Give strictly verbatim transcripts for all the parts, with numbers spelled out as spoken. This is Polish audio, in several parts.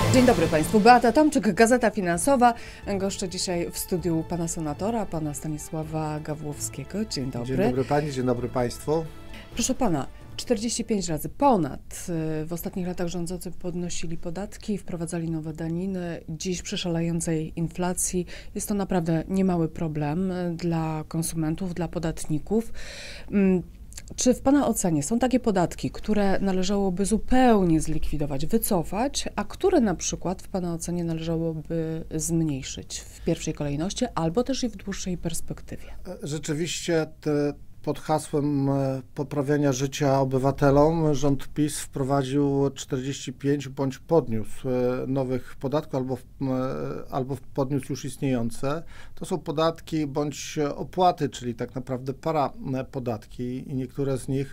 Dzień dobry Państwu. Beata Tomczyk, Gazeta Finansowa. Goszczę dzisiaj w studiu pana senatora, pana Stanisława Gawłowskiego. Dzień dobry. Dzień dobry Pani, dzień dobry Państwu. Proszę Pana, czterdzieści pięć razy ponad w ostatnich latach rządzący podnosili podatki, wprowadzali nowe daniny. Dziś przy szalejącej inflacji jest to naprawdę niemały problem dla konsumentów, dla podatników. Czy w Pana ocenie są takie podatki, które należałoby zupełnie zlikwidować, wycofać, a które na przykład w Pana ocenie należałoby zmniejszyć w pierwszej kolejności albo też i w dłuższej perspektywie? Rzeczywiście te, pod hasłem poprawiania życia obywatelom rząd PiS wprowadził czterdzieści pięć bądź podniósł nowych podatków albo, albo podniósł już istniejące. To są podatki bądź opłaty, czyli tak naprawdę parapodatki i niektóre z nich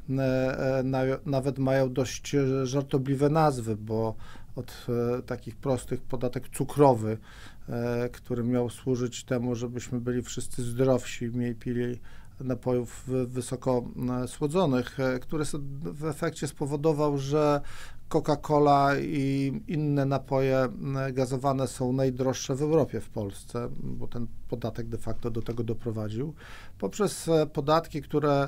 nawet mają dość żartobliwe nazwy, bo od takich prostych podatek cukrowy, który miał służyć temu, żebyśmy byli wszyscy zdrowsi, mniej pili napojów wysoko słodzonych, który w efekcie spowodował, że Coca-Cola i inne napoje gazowane są najdroższe w Europie, w Polsce, bo ten podatek de facto do tego doprowadził. Poprzez podatki, które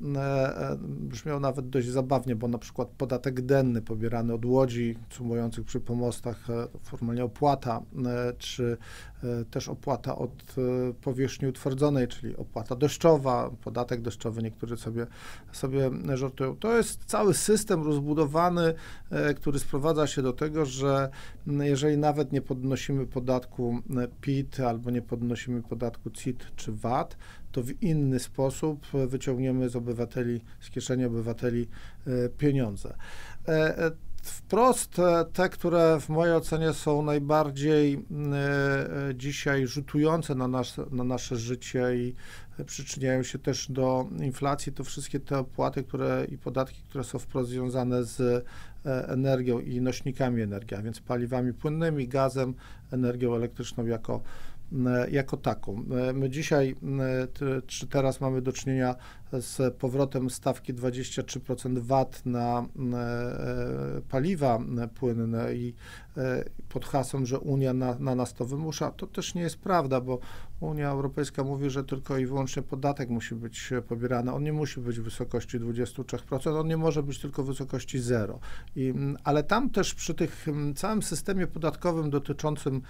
brzmią nawet dość zabawnie, bo na przykład podatek denny pobierany od łodzi cumujących przy pomostach, formalnie opłata, czy też opłata od powierzchni utwardzonej, czyli opłata deszczowa, podatek deszczowy, niektórzy sobie, sobie żartują. To jest cały system rozbudowany, który sprowadza się do tego, że jeżeli nawet nie podnosimy podatku P I T albo nie podnosimy podatku C I T czy V A T, to w inny sposób wyciągniemy z obywateli, z kieszeni obywateli pieniądze. Wprost te, które w mojej ocenie są najbardziej dzisiaj rzutujące na nasze, na nasze życie i przyczyniają się też do inflacji, to wszystkie te opłaty które, i podatki, które są wprost związane z energią i nośnikami energii, a więc paliwami płynnymi, gazem, energią elektryczną jako jako taką. My dzisiaj, czy teraz mamy do czynienia z powrotem stawki dwadzieścia trzy procent V A T na paliwa płynne i pod hasłem, że Unia na, na nas to wymusza, to też nie jest prawda, bo Unia Europejska mówi, że tylko i wyłącznie podatek musi być pobierany. On nie musi być w wysokości dwadzieścia trzy procent, on nie może być tylko w wysokości zero. I, ale tam też przy tych całym systemie podatkowym dotyczącym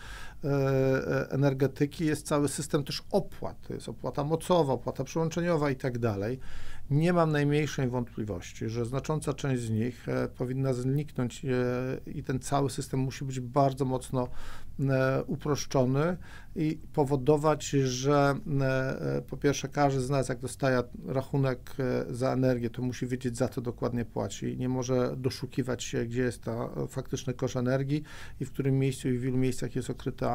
energetyki jest cały system też opłat. To jest opłata mocowa, opłata przyłączeniowa i tak dalej. Nie mam najmniejszej wątpliwości, że znacząca część z nich powinna zniknąć i ten cały system musi być bardzo mocno uproszczony i powodować, że po pierwsze każdy z nas, jak dostaje rachunek za energię, to musi wiedzieć, za co dokładnie płaci. Nie może doszukiwać się, gdzie jest ta faktyczny koszt energii i w którym miejscu i w ilu miejscach jest okryta,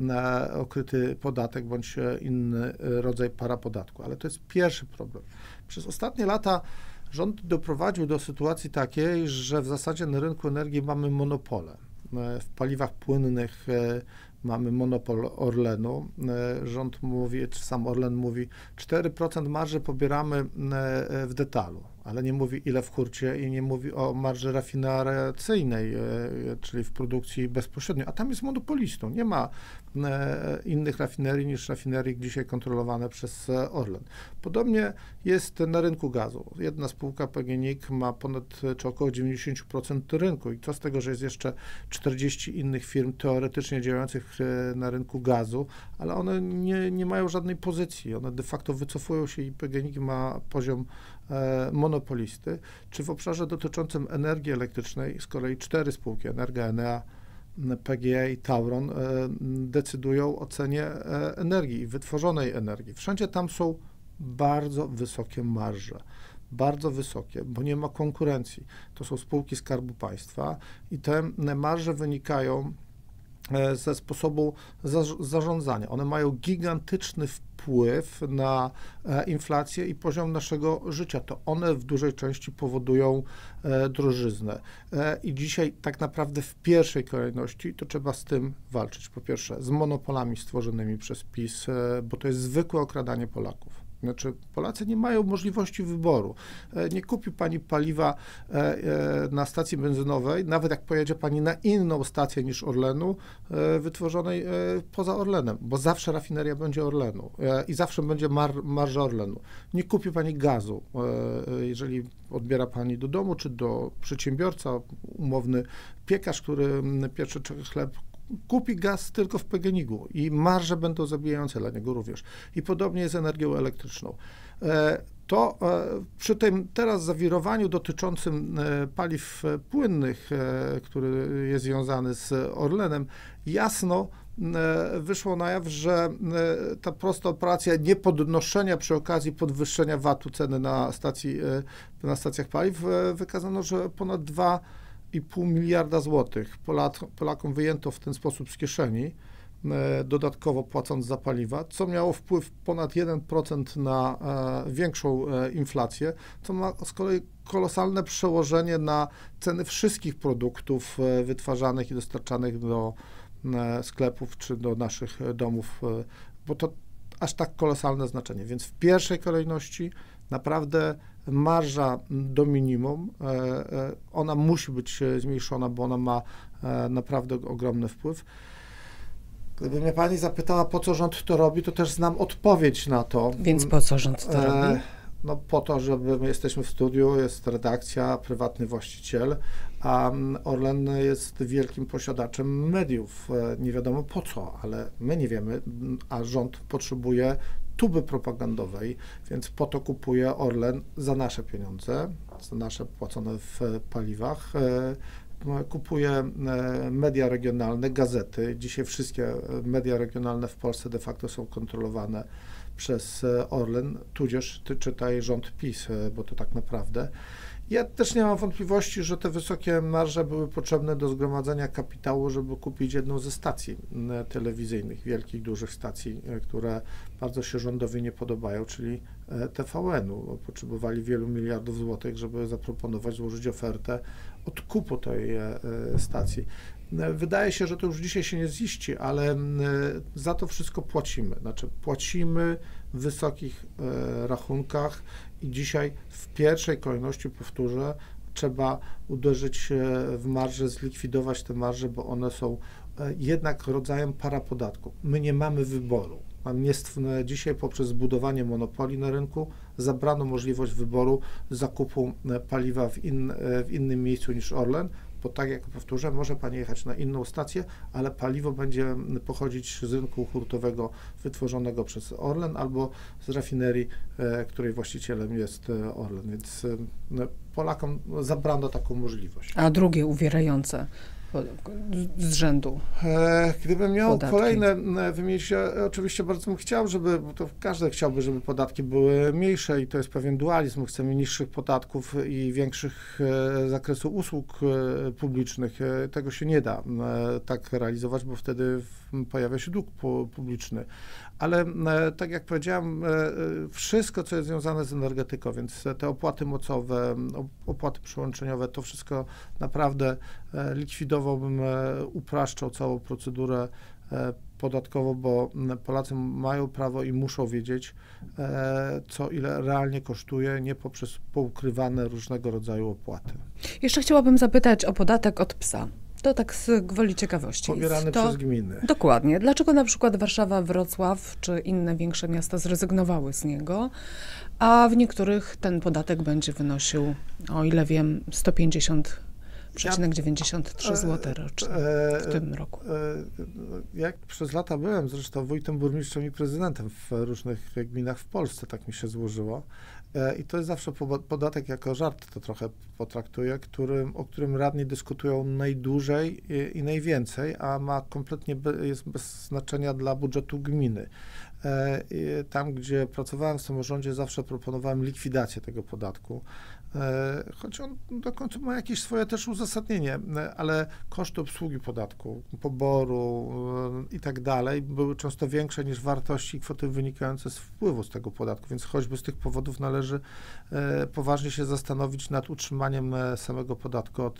okryty podatek bądź inny rodzaj parapodatku. Ale to jest pierwszy problem. Przez ostatnie lata rząd doprowadził do sytuacji takiej, że w zasadzie na rynku energii mamy monopole. W paliwach płynnych mamy monopol Orlenu. Rząd mówi, czy sam Orlen mówi, cztery procent marży pobieramy w detalu, ale nie mówi ile w hurcie i nie mówi o marży rafineryjnej, czyli w produkcji bezpośrednio, a tam jest monopolistą. Nie ma innych rafinerii niż rafinerii dzisiaj kontrolowane przez Orlen. Podobnie jest na rynku gazu. Jedna spółka P G N I G ma ponad czy około dziewięćdziesiąt procent rynku i co z tego, że jest jeszcze czterdzieści innych firm teoretycznie działających na rynku gazu, ale one nie, nie mają żadnej pozycji. One de facto wycofują się i P G N I G ma poziom monopolisty, czy w obszarze dotyczącym energii elektrycznej z kolei cztery spółki, Energa, Enea, P G E i Tauron, decydują o cenie energii i wytworzonej energii. Wszędzie tam są bardzo wysokie marże, bardzo wysokie, bo nie ma konkurencji. To są spółki Skarbu Państwa i te marże wynikają ze sposobu zarządzania. One mają gigantyczny wpływ na inflację i poziom naszego życia. To one w dużej części powodują drożyznę. I dzisiaj tak naprawdę w pierwszej kolejności to trzeba z tym walczyć. Po pierwsze z monopolami stworzonymi przez PiS, bo to jest zwykłe okradanie Polaków. Znaczy, Polacy nie mają możliwości wyboru. Nie kupi pani paliwa na stacji benzynowej, nawet jak pojedzie pani na inną stację niż Orlenu, wytworzonej poza Orlenem, bo zawsze rafineria będzie Orlenu i zawsze będzie mar, marża Orlenu. Nie kupi pani gazu, jeżeli odbiera pani do domu czy do przedsiębiorca, umowny piekarz, który piecze chleb, kupi gaz tylko w P G N I G-u i marże będą zabijające dla niego również. I podobnie jest z energią elektryczną. To przy tym teraz zawirowaniu dotyczącym paliw płynnych, który jest związany z Orlenem, jasno wyszło na jaw, że ta prosta operacja niepodnoszenia przy okazji podwyższenia V A T-u ceny na, stacji, na stacjach paliw, wykazano, że ponad dwa i pół miliarda złotych Polak, Polakom wyjęto w ten sposób z kieszeni, dodatkowo płacąc za paliwa, co miało wpływ ponad jeden procent na e, większą e, inflację, co ma z kolei kolosalne przełożenie na ceny wszystkich produktów e, wytwarzanych i dostarczanych do e, sklepów czy do naszych domów, e, bo to aż tak kolosalne znaczenie. Więc w pierwszej kolejności naprawdę marża do minimum, e, e, ona musi być zmniejszona, bo ona ma e, naprawdę ogromny wpływ. Gdyby mnie pani zapytała, po co rząd to robi, to też znam odpowiedź na to. Więc po co rząd to robi? E, no po to, żeby my jesteśmy w studiu, jest redakcja, prywatny właściciel, a Orlen jest wielkim posiadaczem mediów. E, nie wiadomo po co, ale my nie wiemy, a rząd potrzebuje tuby propagandowej, więc po to kupuje Orlen za nasze pieniądze, za nasze płacone w paliwach. E, Kupuje media regionalne, gazety. Dzisiaj wszystkie media regionalne w Polsce de facto są kontrolowane przez Orlen, tudzież ty czytaj rząd PiS, bo to tak naprawdę. Ja też nie mam wątpliwości, że te wysokie marże były potrzebne do zgromadzenia kapitału, żeby kupić jedną ze stacji telewizyjnych, wielkich, dużych stacji, które bardzo się rządowi nie podobają, czyli T V N-u. Potrzebowali wielu miliardów złotych, żeby zaproponować, złożyć ofertę odkupu tej stacji. Wydaje się, że to już dzisiaj się nie ziści, ale za to wszystko płacimy. Znaczy płacimy w wysokich rachunkach i dzisiaj w pierwszej kolejności, powtórzę, trzeba uderzyć w marże, zlikwidować te marże, bo one są jednak rodzajem parapodatku. My nie mamy wyboru. Dzisiaj poprzez zbudowanie monopoli na rynku zabrano możliwość wyboru zakupu paliwa w, in, w innym miejscu niż Orlen, bo tak jak powtórzę, może pani jechać na inną stację, ale paliwo będzie pochodzić z rynku hurtowego wytworzonego przez Orlen albo z rafinerii, której właścicielem jest Orlen, więc Polakom zabrano taką możliwość. A drugie uwierające z rzędu. Gdybym miał podatki. kolejne wymienić, ja oczywiście bardzo bym chciał, żeby, bo to każdy chciałby, żeby podatki były mniejsze i to jest pewien dualizm. Chcemy niższych podatków i większych zakresu usług publicznych. Tego się nie da tak realizować, bo wtedy pojawia się dług publiczny. Ale tak jak powiedziałem, wszystko, co jest związane z energetyką, więc te opłaty mocowe, opłaty przyłączeniowe, to wszystko naprawdę likwidowałbym, upraszczał całą procedurę podatkową, bo Polacy mają prawo i muszą wiedzieć, co ile realnie kosztuje, nie poprzez poukrywane różnego rodzaju opłaty. Jeszcze chciałabym zapytać o podatek od psa. To tak z gwoli ciekawości. Pobierany to, przez gminy. Dokładnie. Dlaczego na przykład Warszawa, Wrocław czy inne większe miasta zrezygnowały z niego, a w niektórych ten podatek będzie wynosił, o ile wiem, sto pięćdziesiąt przecinek dziewięćdziesiąt trzy złote rocznie w tym roku. Jak przez lata byłem zresztą wójtem, burmistrzem i prezydentem w różnych gminach w Polsce, tak mi się złożyło. I to jest zawsze podatek jako żart, to trochę potraktuję, którym, o którym radni dyskutują najdłużej i, i najwięcej, a ma kompletnie be, jest bez znaczenia dla budżetu gminy. Tam, gdzie pracowałem w samorządzie, zawsze proponowałem likwidację tego podatku. Choć on do końca ma jakieś swoje też uzasadnienie, ale koszty obsługi podatku, poboru i tak dalej były często większe niż wartości i kwoty wynikające z wpływu z tego podatku, więc choćby z tych powodów należy poważnie się zastanowić nad utrzymaniem samego podatku od,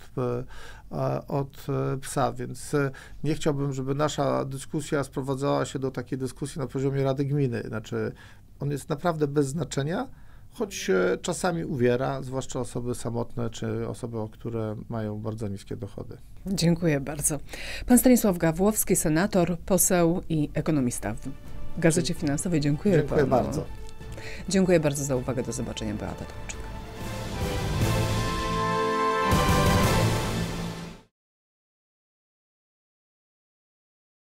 od psa, więc nie chciałbym, żeby nasza dyskusja sprowadzała się do takiej dyskusji na poziomie Rady Gminy, znaczy on jest naprawdę bez znaczenia, choć e, czasami uwiera, zwłaszcza osoby samotne, czy osoby, które mają bardzo niskie dochody. Dziękuję bardzo. Pan Stanisław Gawłowski, senator, poseł i ekonomista w Gazecie Finansowej. Dziękuję, Dziękuję panu. bardzo. Dziękuję bardzo za uwagę. Do zobaczenia. Beata Tomczyk.